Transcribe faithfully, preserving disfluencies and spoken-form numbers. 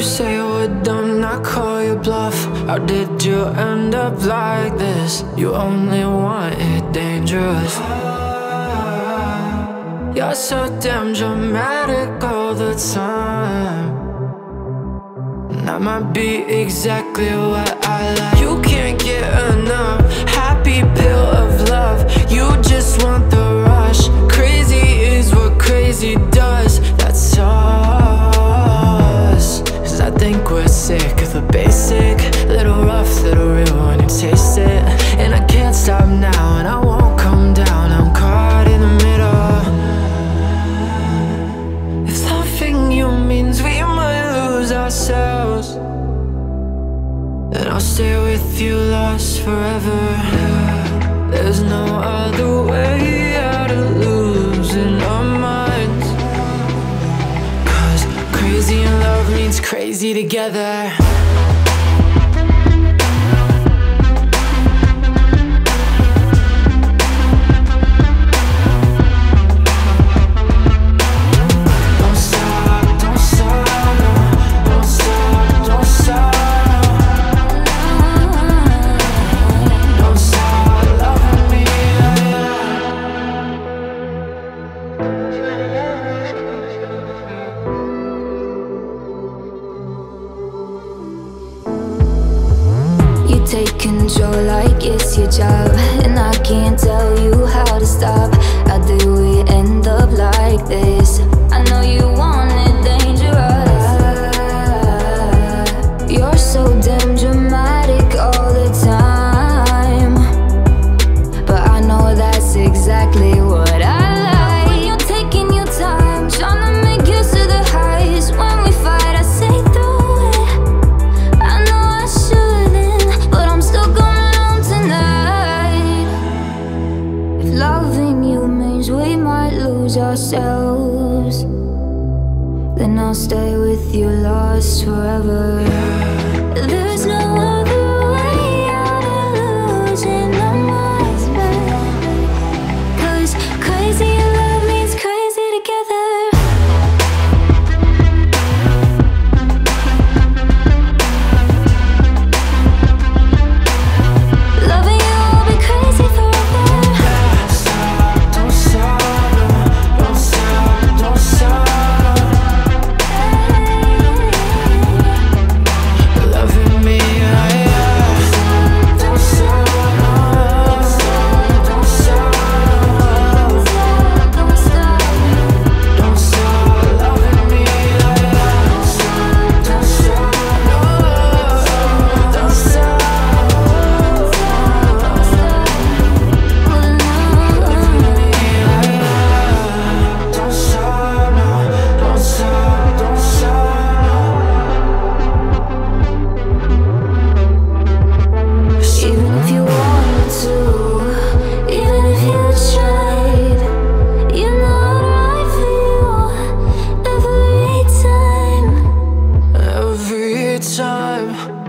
say we're done, I call you bluff. How did you end up like this? You only want it dangerous. You're so damn dramatic all the time, and that might be exactly what I like. You can't get enough, happy pill of love. You just want the rush. Crazy is what crazy does. That's us. Cause I think we're sick of the basic. Little rough, little real when you taste it. And I can't stop now and I won't come down. I'm caught in the middle. If loving you means we might lose ourselves, then I'll stay with you lost forever. There's no other way out of losing our minds. Cause crazy in love means crazy together. Take control like it's your job, and I can't tell you how to stop. How did we end up like this? I know you want it dangerous. You're so damn dramatic all the time, but I know that's exactly what I like. When you're taking your time, trying to make use of the highs. When we fight, I say through it. I know I shouldn't, but I'm still going on tonight. If loving you means we might lose ourselves, then I'll stay with you lost forever. There's no other way out of losing our minds, babe. Cause crazy in love means crazy together. Loving you will be crazy forever. Don't stop, don't stop, don't stop. Loving me, don't stop, don't stop, don't stop. Don't stop. Don't stop loving me, don't stop, don't stop, don't stop. Don't stop, no, don't stop, don't stop. Even if you wanted to, even if you tried, you know how I feel every time. Every time